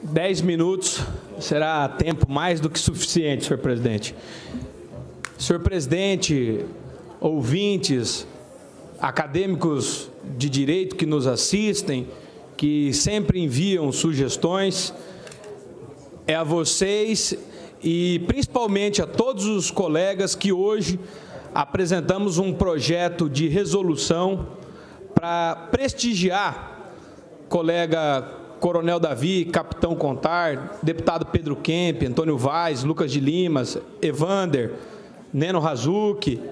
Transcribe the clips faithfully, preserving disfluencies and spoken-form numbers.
Dez minutos será tempo mais do que suficiente, senhor presidente. Senhor presidente, ouvintes, acadêmicos de direito que nos assistem, que sempre enviam sugestões, é a vocês e principalmente a todos os colegas que hoje apresentamos um projeto de resolução para prestigiar colega Coronel Davi, Capitão Contar, deputado Pedro Kemp, Antônio Vaz, Lucas de Limas, Evander, Neno Razucchi,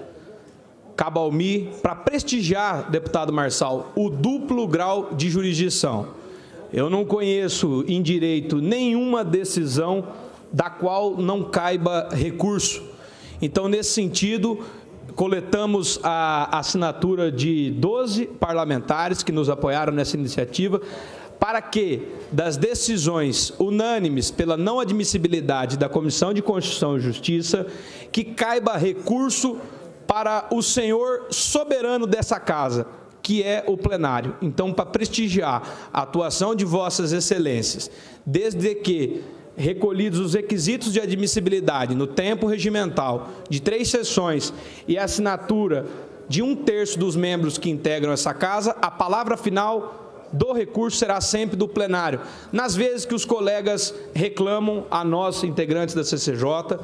Cabalmi, para prestigiar, deputado Marçal, o duplo grau de jurisdição. Eu não conheço em direito nenhuma decisão da qual não caiba recurso. Então, nesse sentido, coletamos a assinatura de doze parlamentares que nos apoiaram nessa iniciativa, para que, das decisões unânimes pela não admissibilidade da Comissão de Constituição e Justiça, que caiba recurso para o senhor soberano dessa casa, que é o plenário. Então, para prestigiar a atuação de vossas excelências, desde que recolhidos os requisitos de admissibilidade no tempo regimental de três sessões e a assinatura de um terço dos membros que integram essa casa, a palavra final do recurso será sempre do plenário. Nas vezes que os colegas reclamam a nós, integrantes da C C J,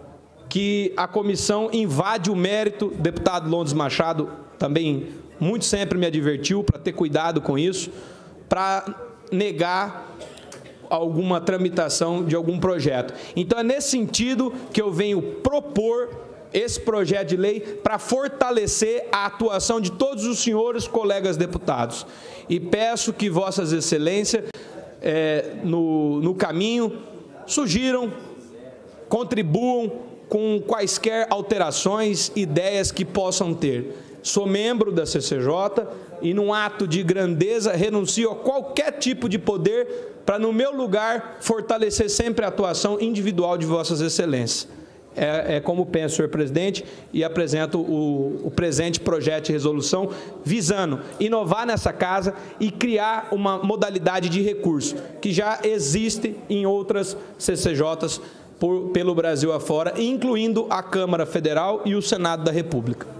que a comissão invade o mérito, o deputado Londes Machado também muito sempre me advertiu para ter cuidado com isso, para negar alguma tramitação de algum projeto. Então, é nesse sentido que eu venho propor esse projeto de lei para fortalecer a atuação de todos os senhores colegas deputados. E peço que vossas excelências, é, no, no caminho, sugiram, contribuam com quaisquer alterações, ideias que possam ter. Sou membro da C C J e, num ato de grandeza, renuncio a qualquer tipo de poder para, no meu lugar, fortalecer sempre a atuação individual de vossas excelências. É, é como penso, senhor presidente, e apresento o, o presente projeto de resolução visando inovar nessa casa e criar uma modalidade de recurso que já existe em outras C C Js por, pelo Brasil afora, incluindo a Câmara Federal e o Senado da República.